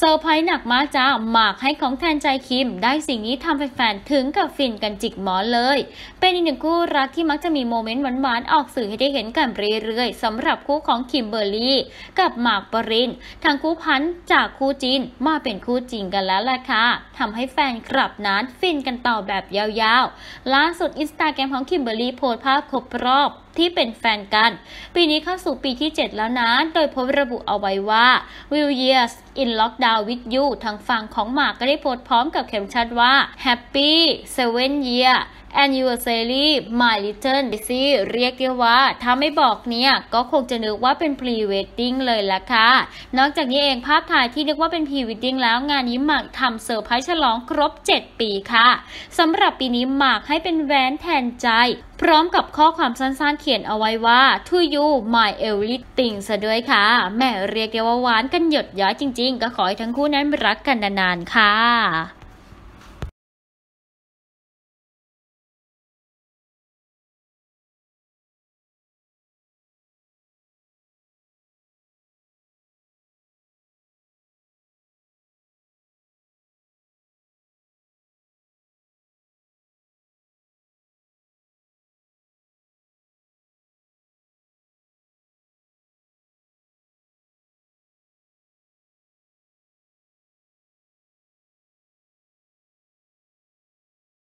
เซอร์ไพรส์หนักมากจ้าหมากให้ของแทนใจคิมได้สิ่งนี้ทำแฟนๆถึงกับฟินกันจิกหมอนเลยเป็นอีกหนึ่งคู่รักที่มักจะมีโมเมนต์หวานๆออกสื่อให้ได้เห็นกันเรื่อยๆสำหรับคู่ของคิมเบอร์รี่กับหมากปรินทั้งคู่พันจากคู่จีนมาเป็นคู่จริงกันแล้วแหละค่ะทำให้แฟนคลับนั้นฟินกันต่อแบบยาวๆล่าสุดอินสตาแกรมของคิมเบอร์รี่โพสต์ภาพครบรอบที่เป็นแฟนกันปีนี้เข้าสู่ปีที่7แล้วนะโดยโพสต์ระบุเอาไว้ว่า Will years in lockdown with you ทางฝั่งของหมากก็ได้โพสต์พร้อมกับแคปชั่นว่า Happy 7 year Anniversary My Little Daisy เรียกได้ว่าถ้าไม่บอกเนี่ยก็คงจะนึกว่าเป็น Pre-Wedding เลยล่ะค่ะนอกจากนี้เองภาพถ่ายที่นึกว่าเป็น Pre-Wedding แล้วงานนี้หมากทำเซอร์ไพรส์ฉลองครบ7ปีค่ะสำหรับปีนี้หมากให้เป็นแหวนแทนใจพร้อมกับข้อความสั้นๆเขียนเอาไว้ว่า To you my everything ซะด้วยค่ะแม่เรียกได้ว่าหวานกันหยดย้อยจริงๆก็ขอให้ทั้งคู่นั้นรักกันนานๆค่ะ